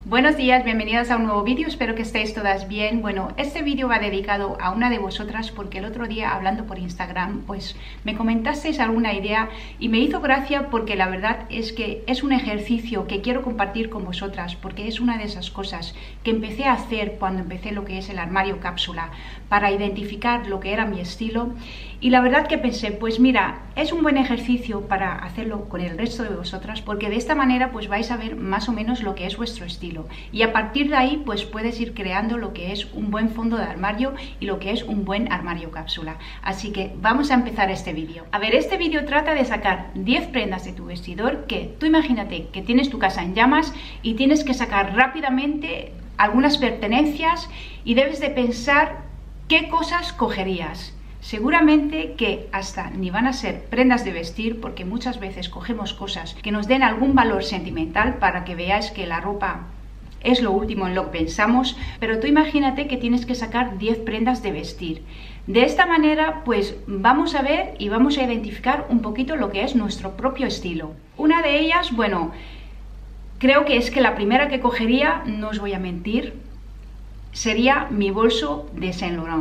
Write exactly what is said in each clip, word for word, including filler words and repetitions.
Buenos días, bienvenidas a un nuevo vídeo, espero que estéis todas bien. Bueno, este vídeo va dedicado a una de vosotras porque el otro día hablando por Instagram pues me comentasteis alguna idea y me hizo gracia porque la verdad es que es un ejercicio que quiero compartir con vosotras porque es una de esas cosas que empecé a hacer cuando empecé lo que es el armario cápsula para identificar lo que era mi estilo y la verdad que pensé, pues mira, es un buen ejercicio para hacerlo con el resto de vosotras porque de esta manera pues vais a ver más o menos lo que es vuestro estilo. Y a partir de ahí pues puedes ir creando lo que es un buen fondo de armario y lo que es un buen armario cápsula. Así que vamos a empezar este vídeo. A ver, este vídeo trata de sacar diez prendas de tu vestidor que tú imagínate que tienes tu casa en llamas y tienes que sacar rápidamente algunas pertenencias y debes de pensar qué cosas cogerías. Seguramente que hasta ni van a ser prendas de vestir porque muchas veces cogemos cosas que nos den algún valor sentimental para que veáis que la ropa es lo último en lo que pensamos, pero tú imagínate que tienes que sacar diez prendas de vestir. De esta manera pues vamos a ver y vamos a identificar un poquito lo que es nuestro propio estilo. Una de ellas, bueno, creo que es que la primera que cogería, no os voy a mentir, sería mi bolso de Saint Laurent,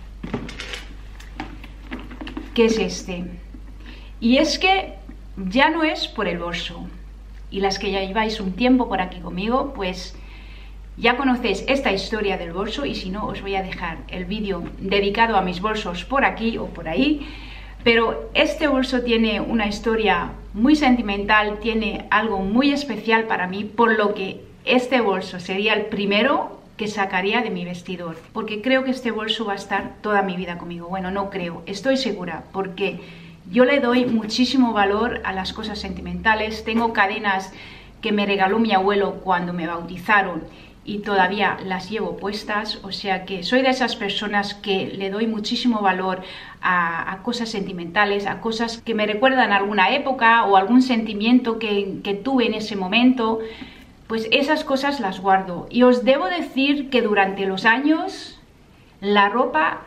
que es este. Y es que ya no es por el bolso, y las que ya lleváis un tiempo por aquí conmigo, pues ya conocéis esta historia del bolso y si no os voy a dejar el vídeo dedicado a mis bolsos por aquí o por ahí. Pero este bolso tiene una historia muy sentimental, tiene algo muy especial para mí, por lo que este bolso sería el primero que sacaría de mi vestidor, porque creo que este bolso va a estar toda mi vida conmigo. Bueno, no creo, estoy segura, porque yo le doy muchísimo valor a las cosas sentimentales. Tengo cadenas que me regaló mi abuelo cuando me bautizaron y todavía las llevo puestas, o sea que soy de esas personas que le doy muchísimo valor a, a cosas sentimentales, a cosas que me recuerdan alguna época o algún sentimiento que, que tuve en ese momento. Pues esas cosas las guardo y os debo decir que durante los años la ropa,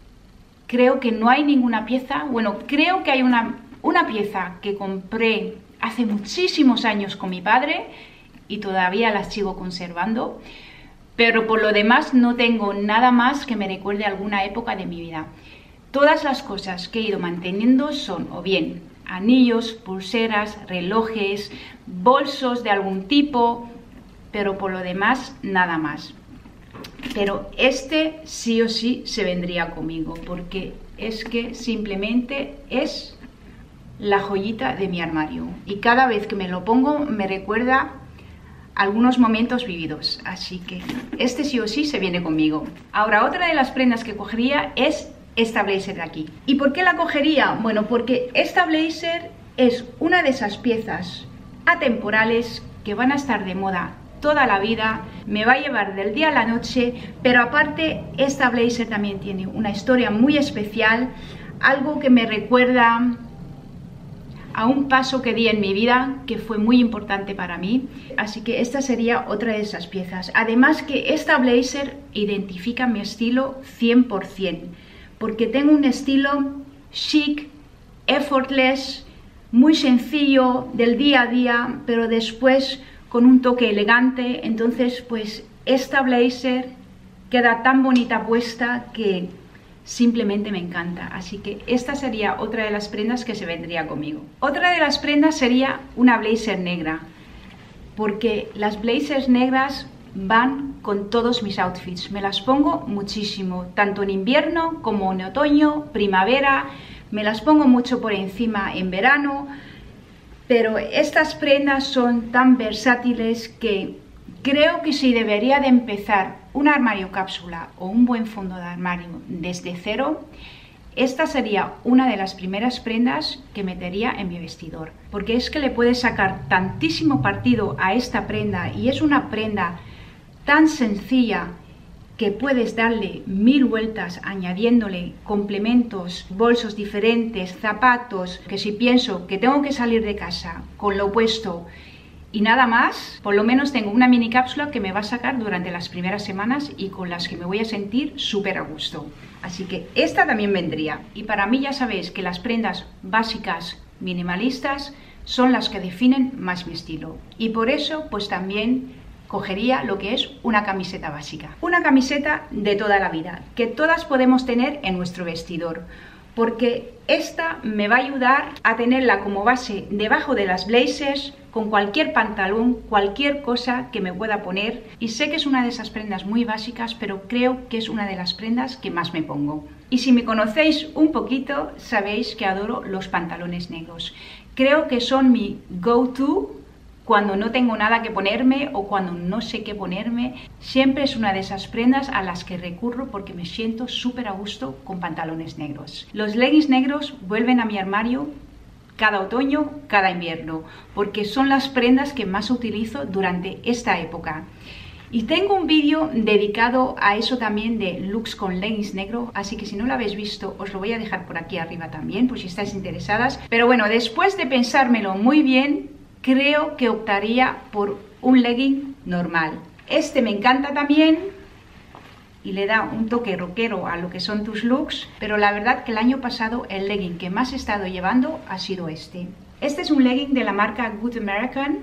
creo que no hay ninguna pieza, bueno, creo que hay una, una pieza que compré hace muchísimos años con mi padre y todavía la sigo conservando, pero por lo demás no tengo nada más que me recuerde alguna época de mi vida. Todas las cosas que he ido manteniendo son o bien anillos, pulseras, relojes, bolsos de algún tipo, pero por lo demás nada más. Pero este sí o sí se vendría conmigo porque es que simplemente es la joyita de mi armario y cada vez que me lo pongo me recuerda algunos momentos vividos, así que este sí o sí se viene conmigo. Ahora, otra de las prendas que cogería es esta blazer de aquí. ¿Y por qué la cogería? Bueno, porque esta blazer es una de esas piezas atemporales que van a estar de moda toda la vida, me va a llevar del día a la noche, pero aparte esta blazer también tiene una historia muy especial, algo que me recuerda a un paso que di en mi vida que fue muy importante para mí, así que esta sería otra de esas piezas. Además que esta blazer identifica mi estilo cien por cien, porque tengo un estilo chic, effortless, muy sencillo del día a día, pero después con un toque elegante. Entonces pues esta blazer queda tan bonita puesta que simplemente me encanta, así que esta sería otra de las prendas que se vendría conmigo. Otra de las prendas sería una blazer negra, porque las blazers negras van con todos mis outfits, me las pongo muchísimo, tanto en invierno como en otoño, primavera, me las pongo mucho por encima en verano, pero estas prendas son tan versátiles que creo que si debería de empezar un armario cápsula o un buen fondo de armario desde cero, esta sería una de las primeras prendas que metería en mi vestidor, porque es que le puedes sacar tantísimo partido a esta prenda y es una prenda tan sencilla que puedes darle mil vueltas añadiéndole complementos, bolsos diferentes, zapatos, que si pienso que tengo que salir de casa con lo puesto y nada más, por lo menos tengo una mini cápsula que me va a sacar durante las primeras semanas y con las que me voy a sentir súper a gusto. Así que esta también vendría. Y para mí ya sabéis que las prendas básicas minimalistas son las que definen más mi estilo. Y por eso pues también cogería lo que es una camiseta básica. Una camiseta de toda la vida, que todas podemos tener en nuestro vestidor, porque esta me va a ayudar a tenerla como base debajo de las blazers, con cualquier pantalón, cualquier cosa que me pueda poner. Y sé que es una de esas prendas muy básicas, pero creo que es una de las prendas que más me pongo. Y si me conocéis un poquito, sabéis que adoro los pantalones negros. Creo que son mi go-to cuando no tengo nada que ponerme o cuando no sé qué ponerme. Siempre es una de esas prendas a las que recurro porque me siento súper a gusto con pantalones negros. Los leggings negros vuelven a mi armario cada otoño, cada invierno, porque son las prendas que más utilizo durante esta época. Y tengo un vídeo dedicado a eso también, de looks con leggings negro, así que si no lo habéis visto os lo voy a dejar por aquí arriba también, por si estáis interesadas. Pero bueno, después de pensármelo muy bien, creo que optaría por un legging normal. Este me encanta también y le da un toque rockero a lo que son tus looks, pero la verdad que el año pasado el legging que más he estado llevando ha sido este. Este es un legging de la marca Good American.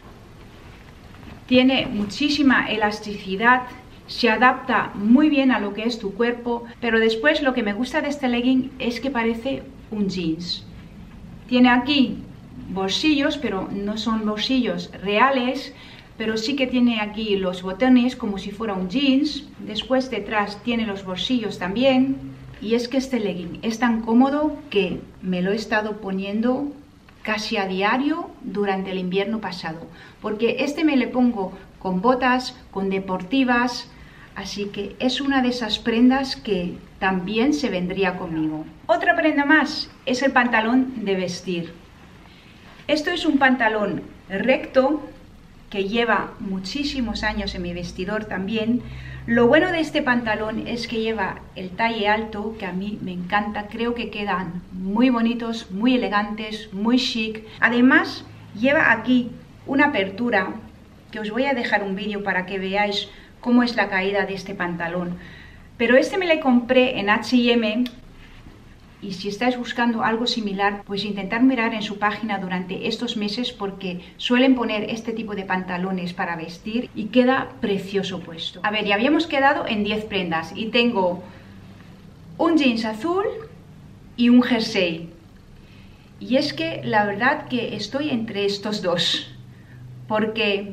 Tiene muchísima elasticidad, se adapta muy bien a lo que es tu cuerpo, pero después lo que me gusta de este legging es que parece un jeans. Tiene aquí bolsillos, pero no son bolsillos reales, pero sí que tiene aquí los botones como si fuera un jeans. Después detrás tiene los bolsillos también. Y es que este legging es tan cómodo que me lo he estado poniendo casi a diario durante el invierno pasado, porque este me le pongo con botas, con deportivas, así que es una de esas prendas que también se vendría conmigo. Otra prenda más es el pantalón de vestir. Esto es un pantalón recto que lleva muchísimos años en mi vestidor también. Lo bueno de este pantalón es que lleva el talle alto, que a mí me encanta. Creo que quedan muy bonitos, muy elegantes, muy chic. Además, lleva aquí una apertura, que os voy a dejar un vídeo para que veáis cómo es la caída de este pantalón. Pero este me lo compré en H y M. Y si estáis buscando algo similar, pues intentar mirar en su página durante estos meses, porque suelen poner este tipo de pantalones para vestir y queda precioso puesto. A ver, ya habíamos quedado en diez prendas y tengo un jeans azul y un jersey. Y es que la verdad que estoy entre estos dos, porque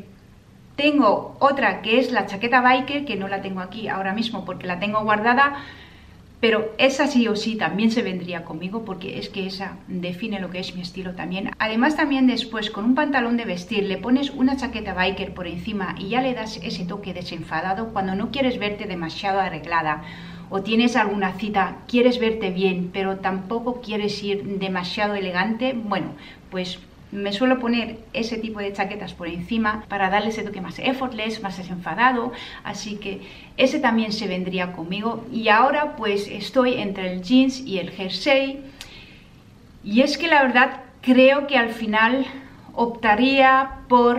tengo otra que es la chaqueta biker, que no la tengo aquí ahora mismo porque la tengo guardada, pero esa sí o sí también se vendría conmigo, porque es que esa define lo que es mi estilo también. Además también después con un pantalón de vestir le pones una chaqueta biker por encima y ya le das ese toque desenfadado cuando no quieres verte demasiado arreglada o tienes alguna cita, quieres verte bien pero tampoco quieres ir demasiado elegante. Bueno, pues me suelo poner ese tipo de chaquetas por encima para darle ese toque más effortless, más desenfadado, así que ese también se vendría conmigo. Y ahora pues estoy entre el jeans y el jersey, y es que la verdad creo que al final optaría por...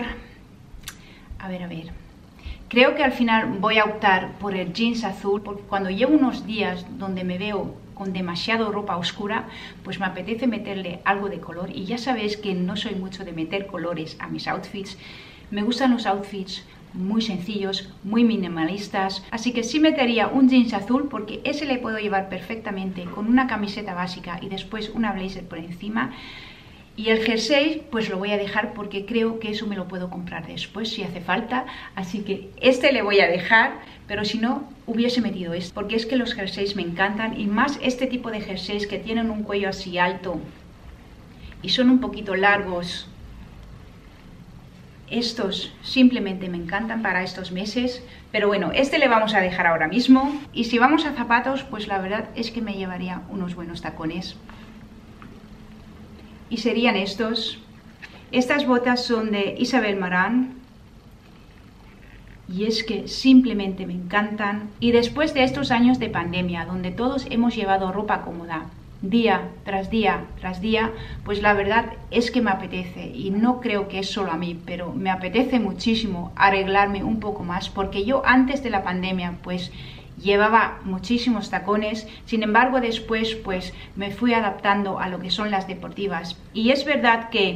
A ver, a ver... Creo que al final voy a optar por el jeans azul, porque cuando llevo unos días donde me veo con demasiado ropa oscura, pues me apetece meterle algo de color. Y ya sabéis que no soy mucho de meter colores a mis outfits. Me gustan los outfits muy sencillos, muy minimalistas. Así que sí metería un jeans azul, porque ese le puedo llevar perfectamente con una camiseta básica y después una blazer por encima. Y el jersey pues lo voy a dejar porque creo que eso me lo puedo comprar después si hace falta. Así que este le voy a dejar, pero si no hubiese metido este, porque es que los jerseys me encantan, y más este tipo de jerseys que tienen un cuello así alto y son un poquito largos. Estos simplemente me encantan para estos meses, pero bueno, este le vamos a dejar ahora mismo. Y si vamos a zapatos, pues la verdad es que me llevaría unos buenos tacones. Y serían estos. Estas botas son de Isabel Marant y es que simplemente me encantan. Y después de estos años de pandemia, donde todos hemos llevado ropa cómoda día tras día tras día, pues la verdad es que me apetece, y no creo que es solo a mí, pero me apetece muchísimo arreglarme un poco más, porque yo antes de la pandemia pues llevaba muchísimos tacones. Sin embargo después pues me fui adaptando a lo que son las deportivas, y es verdad que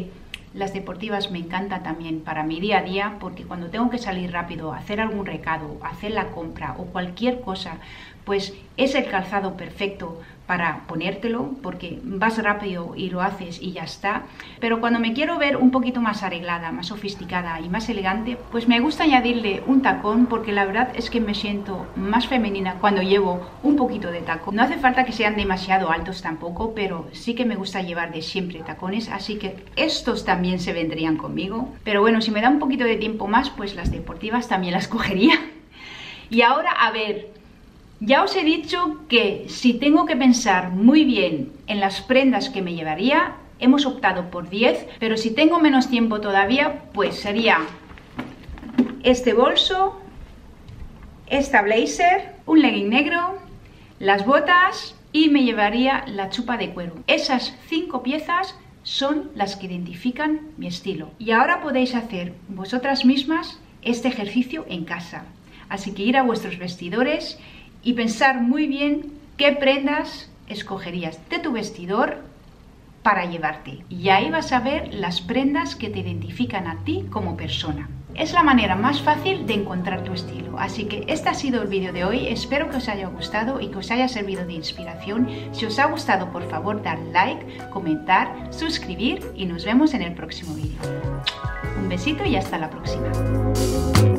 Las deportivas me encantan también para mi día a día, porque cuando tengo que salir rápido, hacer algún recado, hacer la compra o cualquier cosa, pues es el calzado perfecto para ponértelo, porque vas rápido y lo haces y ya está. Pero cuando me quiero ver un poquito más arreglada, más sofisticada y más elegante, pues me gusta añadirle un tacón, porque la verdad es que me siento más femenina cuando llevo un poquito de tacón. No hace falta que sean demasiado altos tampoco, pero sí que me gusta llevar de siempre tacones, así que estos también se vendrían conmigo. Pero bueno, si me da un poquito de tiempo más, pues las deportivas también las cogería. Y ahora, a ver, ya os he dicho que si tengo que pensar muy bien en las prendas que me llevaría, hemos optado por diez, pero si tengo menos tiempo todavía, pues sería este bolso, esta blazer, un legging negro, las botas y me llevaría la chupa de cuero. Esas cinco piezas son las que identifican mi estilo. Y ahora podéis hacer vosotras mismas este ejercicio en casa. Así que ir a vuestros vestidores y pensar muy bien qué prendas escogerías de tu vestidor para llevarte. Y ahí vas a ver las prendas que te identifican a ti como persona. Es la manera más fácil de encontrar tu estilo. Así que este ha sido el vídeo de hoy. Espero que os haya gustado y que os haya servido de inspiración. Si os ha gustado, por favor, dar like, comentar, suscribir y nos vemos en el próximo vídeo. Un besito y hasta la próxima.